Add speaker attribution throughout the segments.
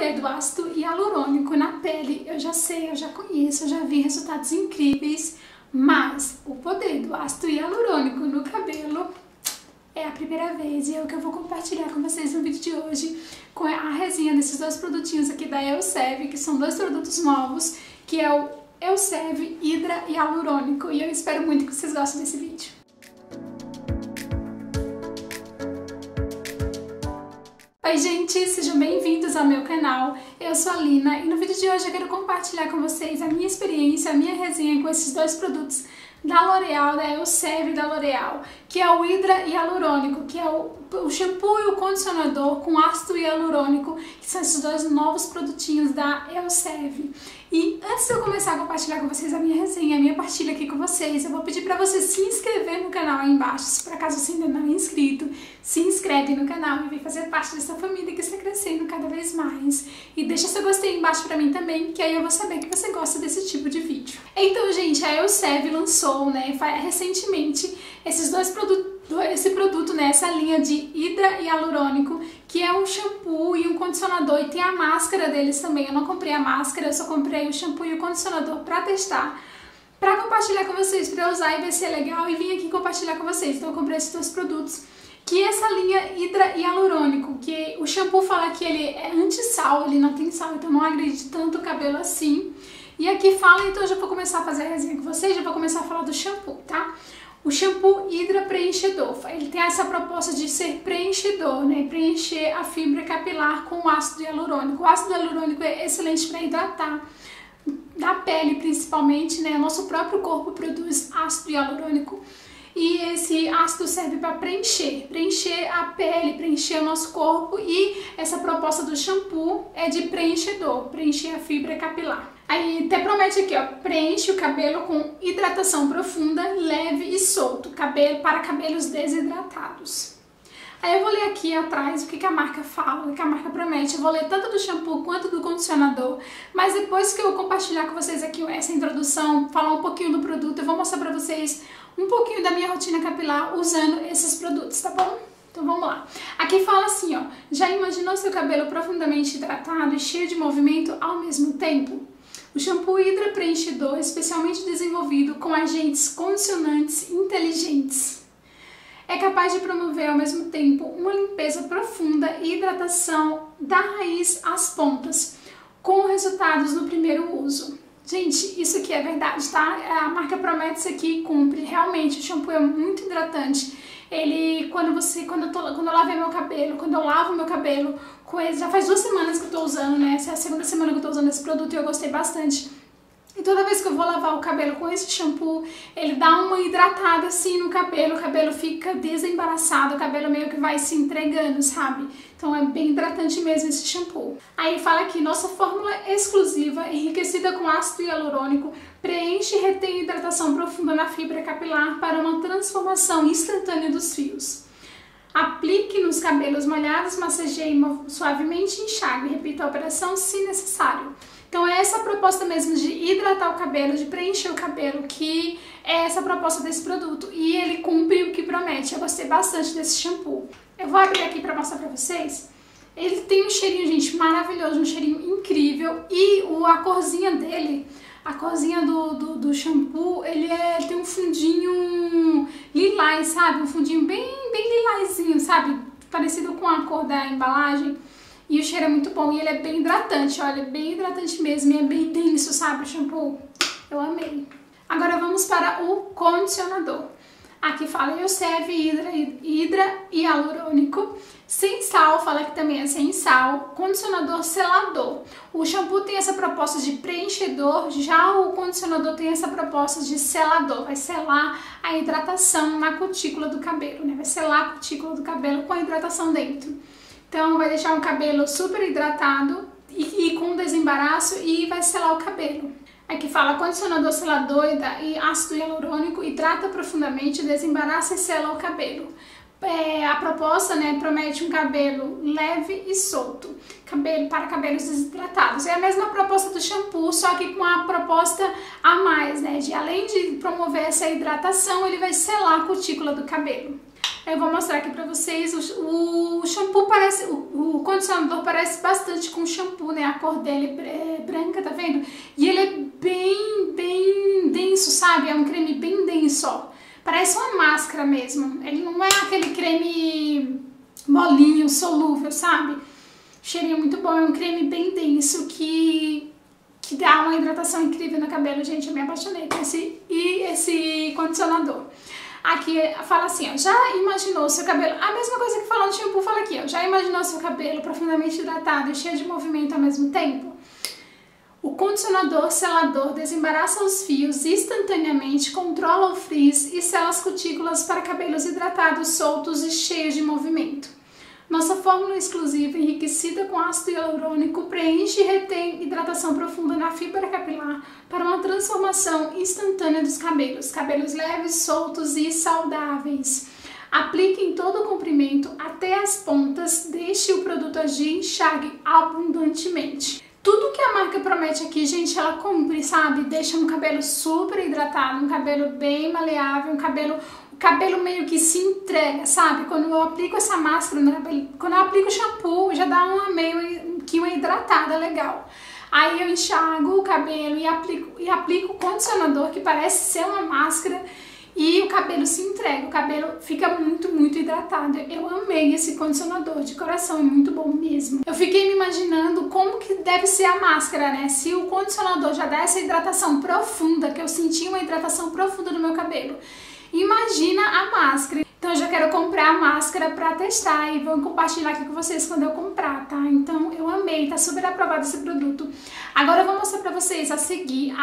Speaker 1: poder do ácido hialurônico na pele, eu já sei, eu já conheço, eu já vi resultados incríveis, mas o poder do ácido hialurônico no cabelo é a primeira vez e é o que eu vou compartilhar com vocês no vídeo de hoje, com a resenha desses dois produtinhos aqui da Elseve, que são dois produtos novos, que é o Elseve Hydra Hialurônico, e eu espero muito que vocês gostem desse vídeo. Oi gente, sejam bem-vindos ao meu canal, eu sou a Lina e no vídeo de hoje eu quero compartilhar com vocês a minha experiência, a minha resenha com esses dois produtos da L'Oréal, da Elseve da L'Oréal, que é o Hydra Hialurônico, que é o shampoo e o condicionador com ácido hialurônico, que são esses dois novos produtinhos da Elseve. E antes de eu começar a compartilhar com vocês a minha resenha, a minha partilha aqui com vocês, eu vou pedir para você se inscrever no canal aí embaixo. Se por acaso você ainda não é inscrito, se inscreve no canal e vem fazer parte dessa família que está crescendo cada vez mais. E deixa seu gostei aí embaixo para mim também, que aí eu vou saber que você gosta desse tipo de vídeo. Então, gente, a Elseve lançou, né, recentemente esse produto, né, essa linha de Hydra Hialurônico, que é um shampoo e um condicionador, e tem a máscara deles também. Eu não comprei a máscara, eu só comprei o shampoo e o condicionador pra testar, pra compartilhar com vocês, pra eu usar e ver se é legal, e vim aqui compartilhar com vocês. Então eu comprei esses dois produtos, que é essa linha Hydra Hialurônico, que o shampoo fala que ele é anti-sal, ele não tem sal, então não agride tanto o cabelo assim. E aqui fala, então eu já vou começar a fazer a resenha com vocês, já vou começar a falar do shampoo, tá? O shampoo Hydra Preenchedor, ele tem essa proposta de ser preenchedor, né? Preencher a fibra capilar com o ácido hialurônico. O ácido hialurônico é excelente para hidratar, da pele principalmente, né? O nosso próprio corpo produz ácido hialurônico e esse ácido serve para preencher a pele, preencher o nosso corpo, e essa proposta do shampoo é de preenchedor, preencher a fibra capilar. Aí até promete aqui, ó, preenche o cabelo com hidratação profunda, leve e solto, para cabelos desidratados. Aí eu vou ler aqui atrás o que a marca fala, o que a marca promete. Eu vou ler tanto do shampoo quanto do condicionador, mas depois que eu compartilhar com vocês aqui essa introdução, falar um pouquinho do produto, eu vou mostrar pra vocês um pouquinho da minha rotina capilar usando esses produtos, tá bom? Então vamos lá. Aqui fala assim, ó, já imaginou seu cabelo profundamente hidratado e cheio de movimento ao mesmo tempo? O shampoo Hydra Preenchedor é especialmente desenvolvido com agentes condicionantes inteligentes. É capaz de promover ao mesmo tempo uma limpeza profunda e hidratação da raiz às pontas, com resultados no primeiro uso. Gente, isso aqui é verdade, tá? A marca promete isso aqui e cumpre. Realmente, o shampoo é muito hidratante. Ele, quando eu lavei meu cabelo, quando eu lavo meu cabelo com ele, já faz 2 semanas que eu tô usando, né? Essa é a segunda semana que eu tô usando esse produto e eu gostei bastante. E toda vez que eu vou lavar o cabelo com esse shampoo, ele dá uma hidratada assim no cabelo, o cabelo fica desembaraçado, o cabelo meio que vai se entregando, sabe? Então é bem hidratante mesmo esse shampoo. Aí fala aqui, nossa fórmula exclusiva, enriquecida com ácido hialurônico, preenche e retém hidratação profunda na fibra capilar para uma transformação instantânea dos fios. Aplique nos cabelos molhados, massageie suavemente e enxague. Repita a operação se necessário. Então é essa a proposta mesmo de hidratar o cabelo, de preencher o cabelo, que é essa a proposta desse produto. E ele cumpre o que promete. Eu gostei bastante desse shampoo. Eu vou abrir aqui pra mostrar pra vocês. Ele tem um cheirinho, gente, maravilhoso, um cheirinho incrível. E a corzinha dele, a corzinha do shampoo, ele tem um fundinho lilás, sabe? Um fundinho bem lilazinho, sabe? Parecido com a cor da embalagem. E o cheiro é muito bom e ele é bem hidratante, olha, bem hidratante mesmo, e é bem denso, sabe, o shampoo. Eu amei. Agora vamos para o condicionador. Aqui fala Elseve Hydra Hialurônico, sem sal, fala que também é sem sal, condicionador selador. O shampoo tem essa proposta de preenchedor, já o condicionador tem essa proposta de selador, vai selar a hidratação na cutícula do cabelo, né? Vai selar a cutícula do cabelo com a hidratação dentro. Então vai deixar um cabelo super hidratado e com desembaraço, e vai selar o cabelo. Aqui fala condicionador selador e ácido hialurônico, hidrata profundamente, desembaraça e sela o cabelo. A proposta, né, promete um cabelo leve e solto, para cabelos desidratados. É a mesma proposta do shampoo, só que com a proposta a mais, né, de além de promover essa hidratação, ele vai selar a cutícula do cabelo. Eu vou mostrar aqui pra vocês, o shampoo parece, o condicionador parece bastante com o shampoo, né? A cor dele é branca, tá vendo? E ele é bem denso, sabe? É um creme bem denso, ó. Parece uma máscara mesmo. Ele não é aquele creme molinho, solúvel, sabe? Cheirinho muito bom, é um creme bem denso que dá uma hidratação incrível no cabelo. Gente, eu me apaixonei com esse condicionador. Aqui fala assim, ó, já imaginou seu cabelo, a mesma coisa que falando de shampoo, fala aqui, ó, já imaginou seu cabelo profundamente hidratado e cheio de movimento ao mesmo tempo? O condicionador selador desembaraça os fios instantaneamente, controla o frizz e sela as cutículas para cabelos hidratados, soltos e cheios de movimento. Nossa fórmula exclusiva, enriquecida com ácido hialurônico, preenche e retém hidratação profunda na fibra capilar para uma transformação instantânea dos cabelos. Cabelos leves, soltos e saudáveis. Aplique em todo o comprimento até as pontas, deixe o produto agir e enxague abundantemente. Tudo que a marca promete aqui, gente, ela cumpre, sabe? Deixa um cabelo super hidratado, um cabelo bem maleável, o cabelo meio que se entrega, sabe? Quando eu aplico essa máscara no cabelo, quando eu aplico o shampoo, já dá uma hidratada legal. Aí eu enxago o cabelo e aplico o condicionador, que parece ser uma máscara, e o cabelo se entrega, o cabelo fica muito hidratado. Eu amei esse condicionador, de coração, é muito bom mesmo. Eu fiquei me imaginando como que deve ser a máscara, né? Se o condicionador já dá essa hidratação profunda, que eu senti uma hidratação profunda no meu cabelo, imagina a máscara. Então eu já quero comprar a máscara pra testar e vou compartilhar aqui com vocês quando eu comprar, tá? Então eu amei, tá super aprovado esse produto. Agora eu vou mostrar pra vocês a seguir,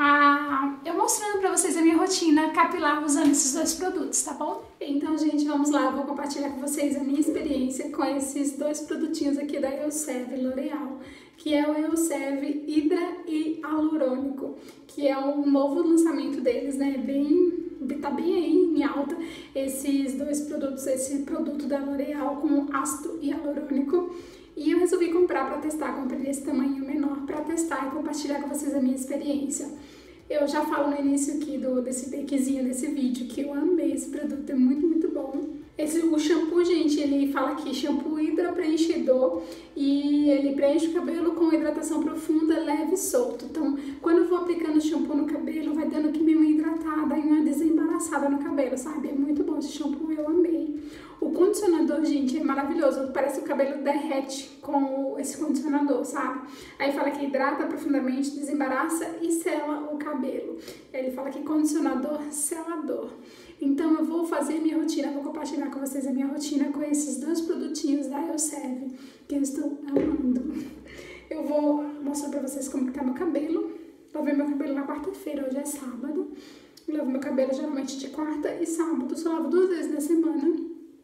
Speaker 1: eu mostrando pra vocês a minha rotina capilar usando esses dois produtos, tá bom? Então, gente, vamos lá, eu vou compartilhar com vocês a minha experiência com esses dois produtinhos aqui da Elseve L'Oréal, que é o Elseve Hydra e Hialurônico, que é um novo lançamento deles, né? Tá bem aí em alta esses dois produtos, esse produto da L'Oréal com ácido hialurônico. E eu resolvi comprar para testar, comprei desse tamanho menor para testar e compartilhar com vocês a minha experiência. Eu já falo no início aqui desse takezinho desse vídeo que eu amei esse produto, é muito bom. O shampoo, gente, ele fala aqui, shampoo hidra preenchedor, e ele preenche o cabelo com hidratação profunda, leve e solto. Então, quando eu vou aplicando shampoo no cabelo, vai dando que meio uma hidratada e uma desembaraçada no cabelo, sabe? É muito bom esse shampoo, eu amei. O condicionador, gente, é maravilhoso, parece que o cabelo derrete com esse condicionador, sabe? Aí fala que hidrata profundamente, desembaraça e sela o cabelo. Ele fala que condicionador selador. Então eu vou fazer minha rotina, vou compartilhar com vocês a minha rotina com esses dois produtinhos da Elseve, que eu estou amando. Eu vou mostrar pra vocês como que tá meu cabelo. Lavei meu cabelo na quarta-feira, hoje é sábado. Eu lavo meu cabelo geralmente de quarta e sábado, só lavo 2 vezes na semana.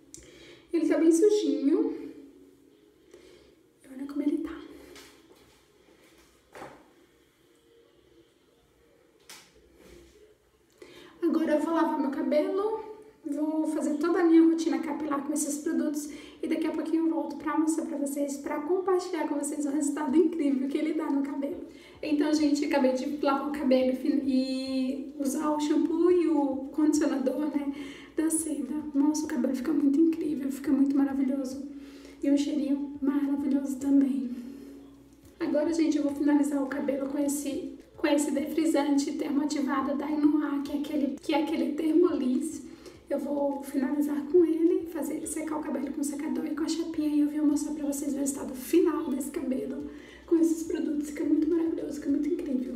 Speaker 1: Ele tá bem sujinho. Olha como ele tá. Agora eu vou lavar meu cabelo, vou fazer toda a minha rotina capilar com esses produtos e daqui a pouquinho eu volto pra mostrar pra vocês, pra compartilhar com vocês o resultado incrível que ele dá no cabelo. Então, gente, acabei de lavar o cabelo e usar o shampoo e o condicionador, né, da seda. Nossa, o cabelo fica muito incrível, fica muito maravilhoso. E um cheirinho maravilhoso também. Agora, gente, eu vou finalizar o cabelo com esse defrisante termoativado da Inuá, que é aquele Thermolis. Eu vou finalizar com ele, fazer ele secar o cabelo com o secador e com a chapinha, e eu vou mostrar pra vocês o resultado final desse cabelo com esses produtos. Fica muito maravilhoso, fica muito incrível.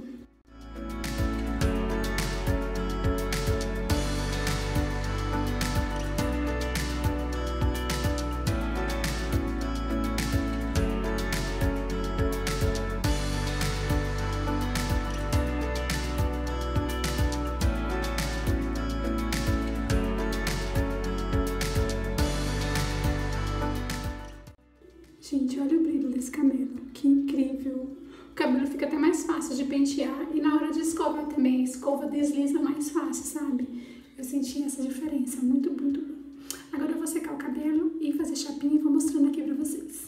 Speaker 1: Gente, olha o brilho desse cabelo, que incrível! O cabelo fica até mais fácil de pentear e na hora de escovar também, a escova desliza mais fácil, sabe? Eu senti essa diferença, muito bom. Agora eu vou secar o cabelo e fazer chapinha e vou mostrando aqui pra vocês.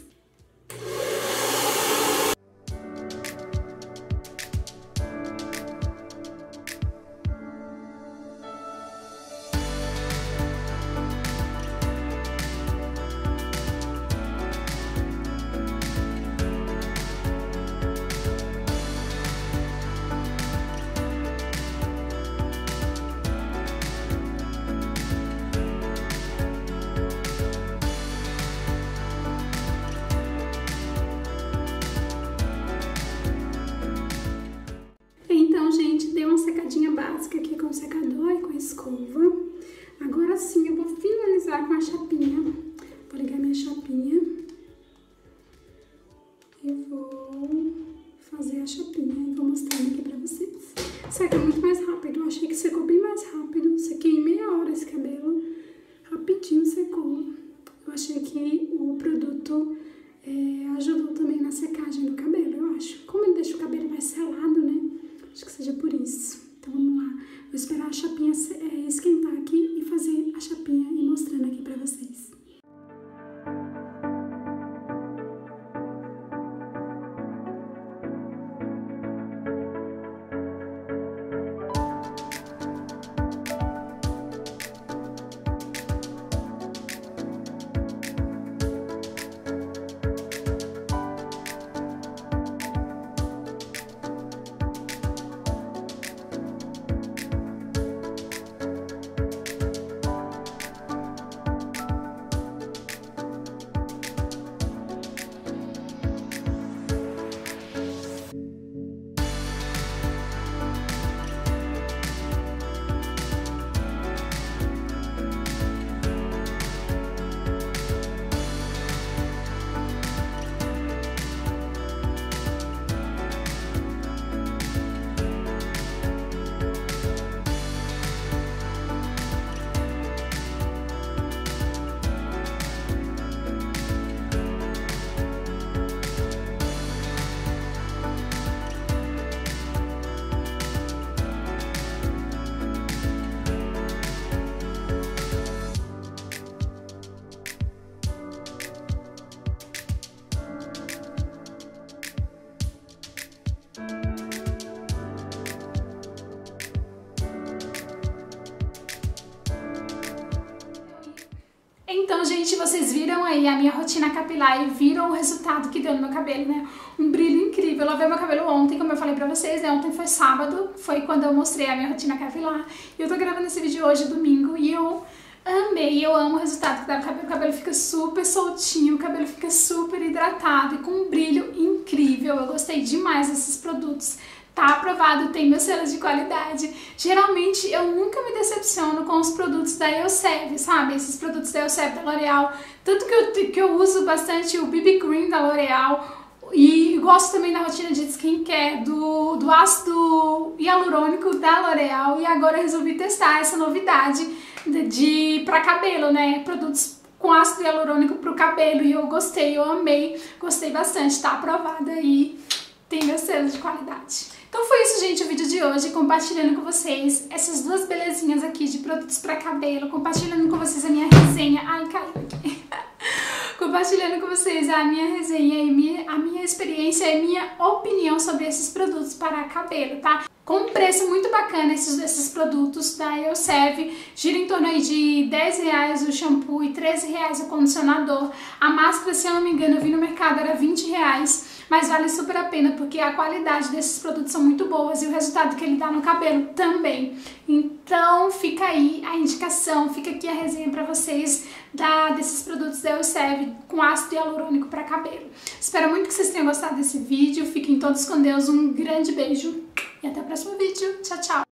Speaker 1: escova. Agora sim, eu vou finalizar com a chapinha. Vou ligar minha chapinha. E vou fazer a chapinha e vou mostrando aqui pra vocês. Seca muito mais rápido. Eu achei que secou bem mais rápido. Sequei em meia hora esse cabelo. Rapidinho secou. Eu achei que o produto ajudou também na secagem do cabelo, eu acho. Como ele deixa o cabelo mais selado, né? Acho que seja por isso. Então vamos lá. Vou esperar a chapinha esquentar aqui e fazer a chapinha e mostrando aqui pra vocês. Então, gente, vocês viram aí a minha rotina capilar e viram o resultado que deu no meu cabelo, né? Um brilho incrível. Eu lavei meu cabelo ontem, como eu falei pra vocês, né? Ontem foi sábado, foi quando eu mostrei a minha rotina capilar. E eu tô gravando esse vídeo hoje, domingo, e eu amei, eu amo o resultado que dá no cabelo. O cabelo fica super soltinho, o cabelo fica super hidratado e com um brilho incrível. Eu gostei demais desses produtos. Tá aprovado, tem meu selo de qualidade. Geralmente eu nunca me decepciono com os produtos da Elseve, sabe? Esses produtos da Elseve, da L'Oreal. Tanto que eu uso bastante o BB Cream da L'Oreal. E gosto também da rotina de skincare do ácido hialurônico da L'Oreal. E agora eu resolvi testar essa novidade pra cabelo, né? Produtos com ácido hialurônico pro cabelo. E eu gostei, eu amei, gostei bastante. Tá aprovada e tem meu selo de qualidade. Então foi isso, gente, o vídeo de hoje, compartilhando com vocês essas duas belezinhas aqui de produtos pra cabelo, compartilhando com vocês a minha resenha, ai, caiu aqui, compartilhando com vocês a minha resenha e a minha experiência e minha opinião sobre esses produtos para cabelo, tá? Com um preço muito bacana esses produtos da Elseve, gira em torno aí de R$10 o shampoo e R$13 o condicionador. A máscara, se eu não me engano, eu vi no mercado, era R$20, mas vale super a pena porque a qualidade desses produtos são muito boas e o resultado que ele dá no cabelo também. Então fica aí a indicação, fica aqui a resenha pra vocês desses produtos da Elseve com ácido hialurônico para cabelo. Espero muito que vocês tenham gostado desse vídeo, fiquem todos com Deus, um grande beijo e até o próximo vídeo. Tchau, tchau!